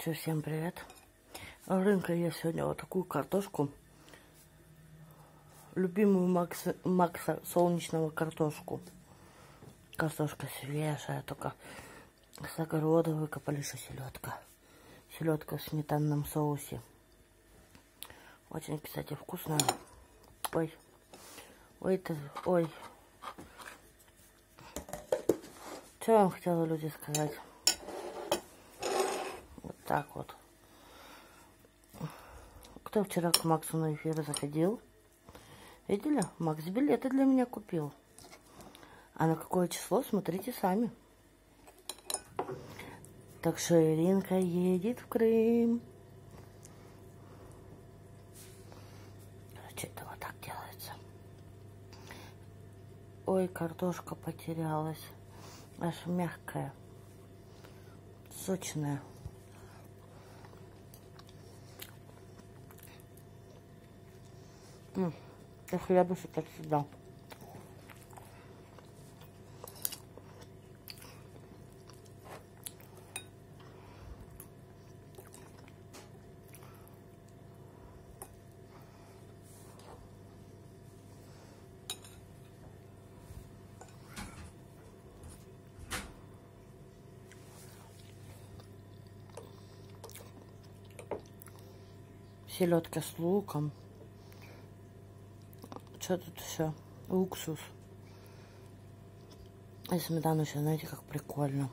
Всем привет. Рынка я сегодня вот такую картошку. Любимую Макса солнечного картошку. Картошка свежая, только с огорода выкопали, что селедка. Селедка в сметанном соусе. Очень, кстати, вкусная. Ой. Ой. Что я вам хотела, люди, сказать? Вот так вот. Кто вчера к Максу на эфир заходил? Видели? Макс билеты для меня купил. А на какое число, смотрите сами. Так что Иринка едет в Крым. Короче, это вот так делается. Ой, картошка потерялась. Аж мягкая. Сочная. Я хлебушек так всегда. Селедка с луком. Что тут еще? Уксус. И сметану еще, знаете, как прикольно.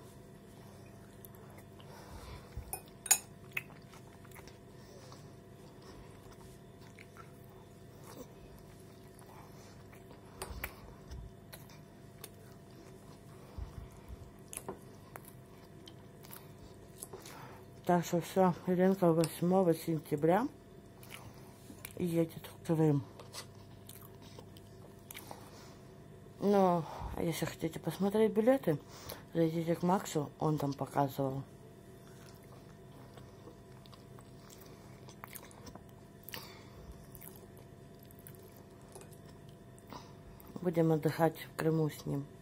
Так что все, Иринка 8 сентября едет в Крым. Ну, если хотите посмотреть билеты, зайдите к Максу, он там показывал. Будем отдыхать в Крыму с ним.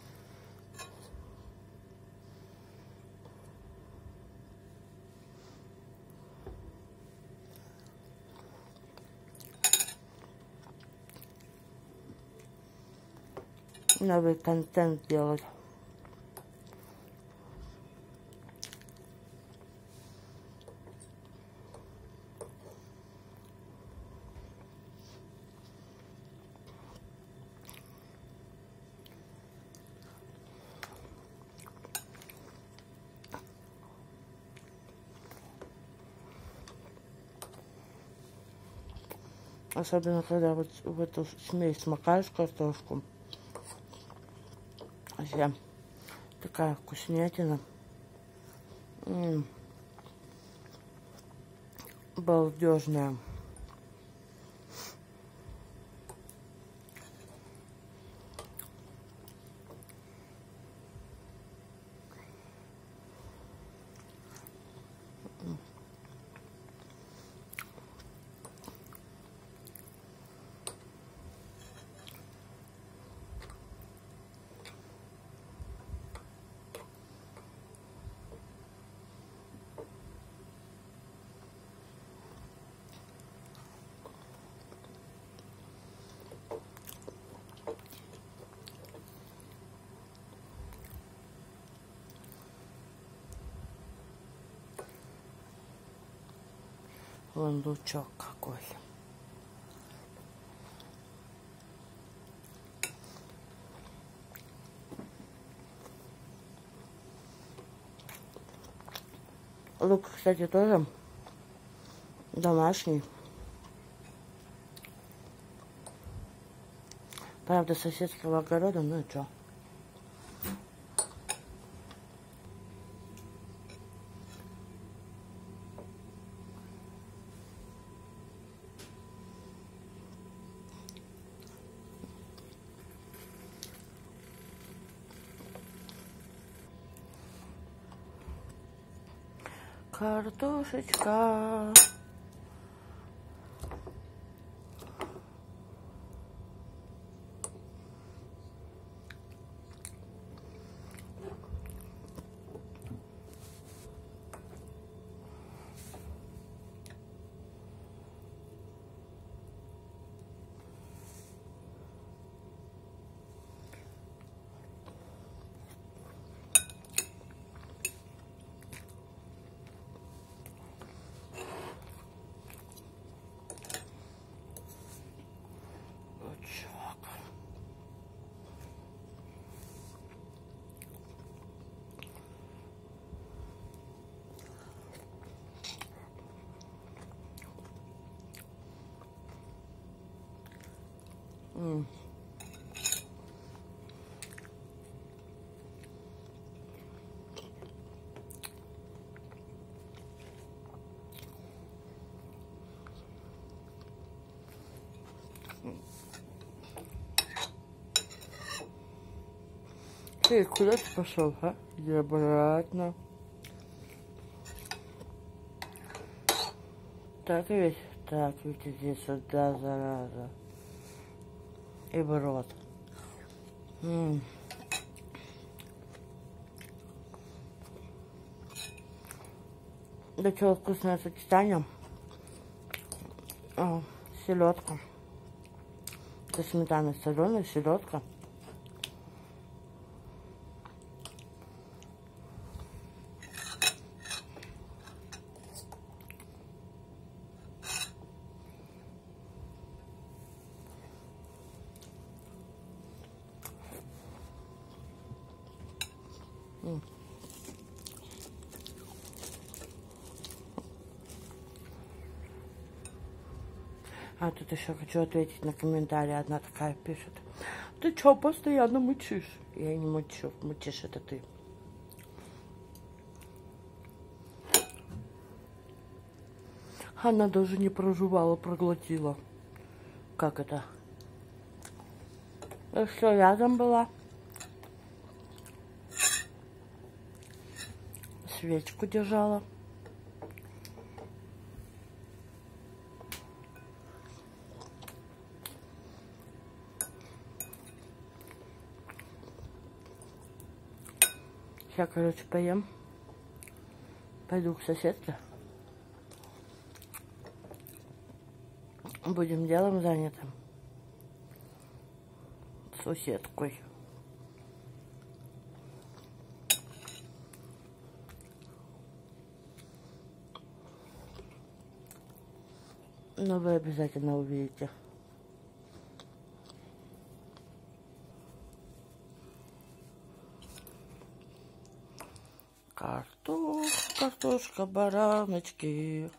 Новый контент делать. Особенно, когда вот в эту смесь макаешь картошку. Вообще такая вкуснятина. Балдежная. Вон лучок какой. Лук, кстати, тоже домашний. Правда, соседского огорода, ну и что? Картошечка. Эй, куда ты пошел, а? Иди обратно. Так ведь иди сюда, зараза. И в рот. Да что, вкусное сочетание. Селедка. Это сметана соленая, селедка. А тут еще хочу ответить на комментарий. Одна такая пишет: ты что, постоянно мычишь? Я не мычу, мычишь это ты. Она даже не прожевала, проглотила. Как это? Что рядом была? Свечку держала. Сейчас, короче, поем. Пойду к соседке. Будем делом заняты. С соседкой. Но вы обязательно увидите. Картошка, бараночки.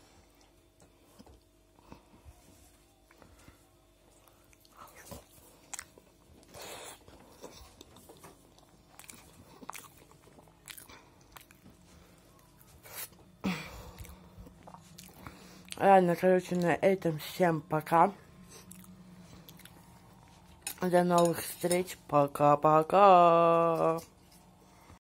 Ладно, короче, на этом всем пока. До новых встреч. Пока-пока.